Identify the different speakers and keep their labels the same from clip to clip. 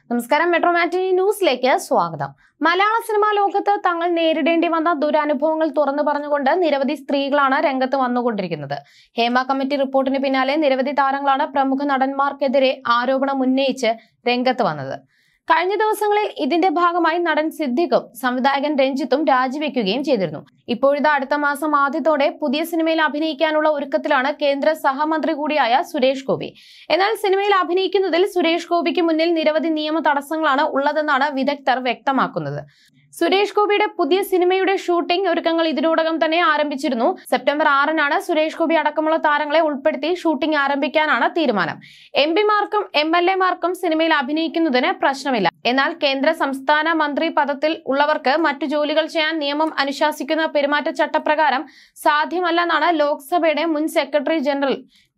Speaker 1: നമസ്കാരം, മെട്രോ മാറ്റിനി ന്യൂസിലേക്ക് സ്വാഗതം. മലയാള സിനിമാ ലോകത്ത് തങ്ങൾ നേരിടേണ്ടി വന്ന ദുരനുഭവങ്ങൾ തുറന്നു പറഞ്ഞുകൊണ്ട് നിരവധി സ്ത്രീകളാണ് രംഗത്ത് വന്നുകൊണ്ടിരിക്കുന്നത്. ഹേമ കമ്മിറ്റി റിപ്പോർട്ടിന് പിന്നാലെ നിരവധി താരങ്ങളാണ് പ്രമുഖ നടന്മാർക്കെതിരെ ആരോപണം ഉന്നയിച്ച് രംഗത്ത് വന്നത്. കഴിഞ്ഞ ദിവസങ്ങളിൽ ഇതിന്റെ ഭാഗമായി നടൻ സിദ്ദിഖും സംവിധായകൻ രഞ്ജിത്തും രാജിവെക്കുകയും ചെയ്തിരുന്നു. ഇപ്പോഴിതാ അടുത്ത മാസം ആദ്യത്തോടെ പുതിയ സിനിമയിൽ അഭിനയിക്കാനുള്ള ഒരുക്കത്തിലാണ് കേന്ദ്ര സഹമന്ത്രി കൂടിയായ സുരേഷ് ഗോപി. എന്നാൽ സിനിമയിൽ അഭിനയിക്കുന്നതിൽ സുരേഷ് ഗോപിക്ക് മുന്നിൽ നിരവധി നിയമ തടസ്സങ്ങളാണ് ഉള്ളതെന്നാണ് വിദഗ്ധർ വ്യക്തമാക്കുന്നത്. സുരേഷ് ഗോപിയുടെ പുതിയ സിനിമയുടെ ഷൂട്ടിംഗ് ഒരുക്കങ്ങൾ ഇതിനോടകം തന്നെ ആരംഭിച്ചിരുന്നു. സെപ്റ്റംബർ 6-നാണ് സുരേഷ് ഗോപി അടക്കമുള്ള താരങ്ങളെ ഉൾപ്പെടുത്തി ഷൂട്ടിംഗ് ആരംഭിക്കാനാണ് തീരുമാനം. MP-മാർക്കും MLA-മാർക്കും സിനിമയിൽ അഭിനയിക്കുന്നതിന് പ്രശ്നമില്ല. എന്നാൽ കേന്ദ്ര സംസ്ഥാന മന്ത്രി പദത്തിൽ ഉള്ളവർക്ക് മറ്റു ജോലികൾ ചെയ്യാൻ നിയമം അനുശാസിക്കുന്ന പെരുമാറ്റച്ചട്ടപ്രകാരം സാധ്യമല്ലെന്നാണ് ലോക്സഭയുടെ മുൻ സെക്രട്ടറി ജനറൽ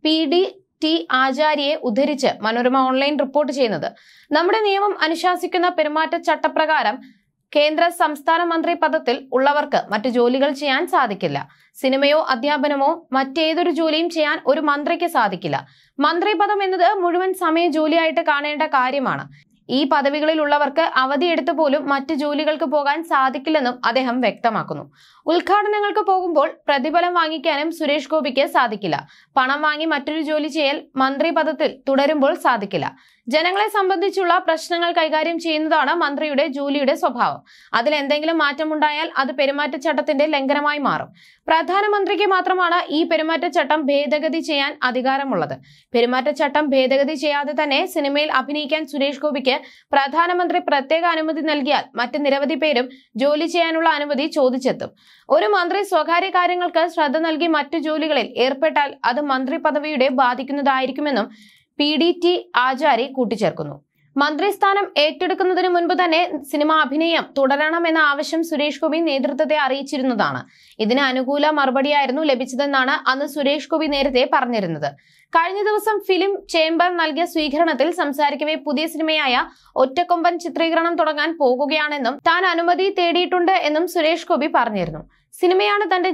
Speaker 1: PD ആചാര്യയെ ഉദ്ധരിച്ച് മനോരമ ഓൺലൈൻ റിപ്പോർട്ട് ചെയ്യുന്നത്. നമ്മുടെ നിയമം അനുശാസിക്കുന്ന പെരുമാറ്റച്ചട്ടപ്രകാരം കേന്ദ്ര സംസ്ഥാന മന്ത്രി പദത്തിൽ ഉള്ളവർക്ക് മറ്റു ജോലികൾ ചെയ്യാൻ സാധിക്കില്ല. സിനിമയോ അധ്യാപനമോ മറ്റേതൊരു ജോലിയും ചെയ്യാൻ ഒരു മന്ത്രിക്ക് സാധിക്കില്ല. മന്ത്രി പദം എന്നത് മുഴുവൻ സമയ ജോലിയായിട്ട് കാണേണ്ട കാര്യമാണ്. ഈ പദവികളിൽ ഉള്ളവർക്ക് അവധിയെടുത്ത് പോലും മറ്റു ജോലികൾക്ക് പോകാൻ സാധിക്കില്ലെന്നും അദ്ദേഹം വ്യക്തമാക്കുന്നു. ഉദ്ഘാടനങ്ങൾക്ക് പോകുമ്പോൾ പ്രതിഫലം വാങ്ങിക്കാനും സുരേഷ് ഗോപിക്ക് സാധിക്കില്ല. പണം വാങ്ങി മറ്റൊരു ജോലി ചെയ്യൽ മന്ത്രി പദത്തിൽ തുടരുമ്പോൾ സാധിക്കില്ല. ജനങ്ങളെ സംബന്ധിച്ചുള്ള പ്രശ്നങ്ങൾ കൈകാര്യം ചെയ്യുന്നതാണ് മന്ത്രിയുടെ ജോലിയുടെ സ്വഭാവം. അതിൽ എന്തെങ്കിലും മാറ്റമുണ്ടായാൽ അത് പെരുമാറ്റച്ചട്ടത്തിന്റെ ലംഘനമായി മാറും. പ്രധാനമന്ത്രിക്ക് മാത്രമാണ് ഈ പെരുമാറ്റച്ചട്ടം ഭേദഗതി ചെയ്യാൻ അധികാരമുള്ളത്. പെരുമാറ്റച്ചട്ടം ഭേദഗതി ചെയ്യാതെ തന്നെ സിനിമയിൽ അഭിനയിക്കാൻ സുരേഷ് ഗോപിക്ക് പ്രധാനമന്ത്രി പ്രത്യേക അനുമതി നൽകിയാൽ മറ്റ് നിരവധി പേരും ജോലി ചെയ്യാനുള്ള അനുമതി ചോദിച്ചെത്തും. ഒരു മന്ത്രി സ്വകാര്യ കാര്യങ്ങൾക്ക് ശ്രദ്ധ നൽകി മറ്റു ജോലികളിൽ ഏർപ്പെട്ടാൽ അത് മന്ത്രി പദവിയുടെ ബാധിക്കുന്നതായിരിക്കുമെന്നും PD ആചാര്യ കൂട്ടിച്ചേർക്കുന്നു. മന്ത്രിസ്ഥാനം ഏറ്റെടുക്കുന്നതിന് മുൻപ് തന്നെ സിനിമ അഭിനയം തുടരണമെന്ന ആവശ്യം സുരേഷ് ഗോപി നേതൃത്വത്തെ അറിയിച്ചിരുന്നതാണ്. ഇതിന് അനുകൂല മറുപടിയായിരുന്നു ലഭിച്ചതെന്നാണ് അന്ന് സുരേഷ് ഗോപി നേരത്തെ പറഞ്ഞിരുന്നത്. കഴിഞ്ഞ ദിവസം ഫിലിം ചേംബർ നൽകിയ സ്വീകരണത്തിൽ സംസാരിക്കവേ പുതിയ സിനിമയായ ഒറ്റക്കൊമ്പൻ ചിത്രീകരണം തുടങ്ങാൻ പോകുകയാണെന്നും താൻ അനുമതി തേടിയിട്ടുണ്ട് എന്നും സുരേഷ് ഗോപി പറഞ്ഞിരുന്നു. സിനിമയാണ് തന്റെ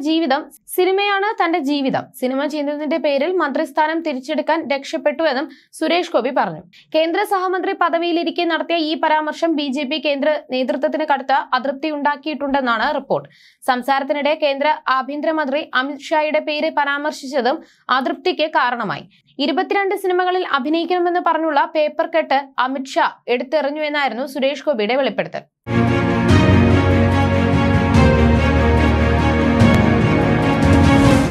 Speaker 1: ജീവിതം. സിനിമ ചെയ്യുന്നതിന്റെ പേരിൽ മന്ത്രിസ്ഥാനം തിരിച്ചെടുക്കാൻ രക്ഷപ്പെട്ടു എന്നും സുരേഷ് ഗോപി പറഞ്ഞു. കേന്ദ്ര സഹമന്ത്രി പദവിയിലിരിക്കെ നടത്തിയ ഈ പരാമർശം BJP കേന്ദ്ര നേതൃത്വത്തിന് കടുത്ത അതൃപ്തി ഉണ്ടാക്കിയിട്ടുണ്ടെന്നാണ് റിപ്പോർട്ട്. സംസാരത്തിനിടെ കേന്ദ്ര ആഭ്യന്തരമന്ത്രി അമിത് ഷായുടെ പേര് പരാമർശിച്ചതും അതൃപ്തിക്ക് കാരണമായി. 22 സിനിമകളിൽ അഭിനയിക്കണമെന്ന് പറഞ്ഞുള്ള പേപ്പർ കട്ട് അമിത് ഷാ എടുത്തെറിഞ്ഞുവെന്നായിരുന്നു സുരേഷ് ഗോപിയുടെ വെളിപ്പെടുത്തൽ.